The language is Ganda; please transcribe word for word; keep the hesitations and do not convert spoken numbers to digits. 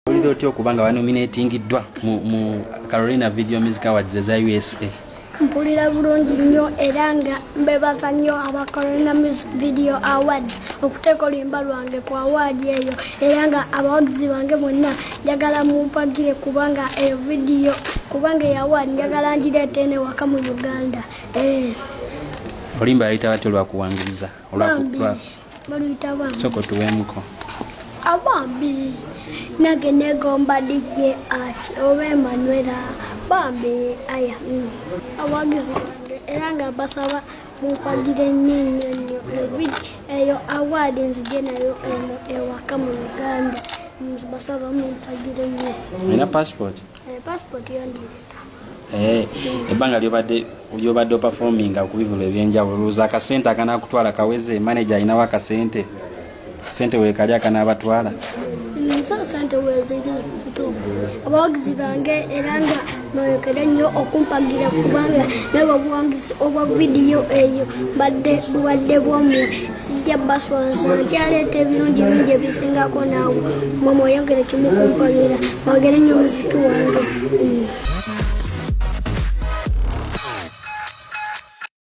Olidde otya okuba nga banominatingiddwa mu, mu Carolina Video Music Awards eza U S A? Mpulira bulungi nnyo era nga mbebaza nnyo aba Carolina Music Video Awards okuteeka oluyimba lwange ku award eyo era nga abawagizi bange bonna njagala mumpagire kubanga eyo video kubanga eyo award njagala ngireete eno ewaka mu Uganda. Eh. Oluyimba yayita batya olwakuwangiriza? Baluyita bambi. Soko tuweemuko. Abambi nage negomba D J Arch oba Emanuela bambi aya abagizi era nga basaba mumpagire nnyo nnyo nnyo eyo award nzije nayo eno ewaka mu Uganda basaba mumpagire nnyo. Olina passport? Eh, passport yondi. Eh, ebbanga lyobadde lyobadde performinga ku bivulo ebyenjawulo za akasente akanakutwala kaweze manager ayinawo akasente sente weekali akanabatwala sente weziri zituufu abawagizi bange era nga mwekere nnyo okumpagira kubanga n'ababuwangizi obwa vidiyo eyo badde bubadde bwamwe sijja baswaza nkyaleeta ebirungi bingi ebisingako naawe mwe mweyongere kimu kumpagira bagere nnyo omuziki wange.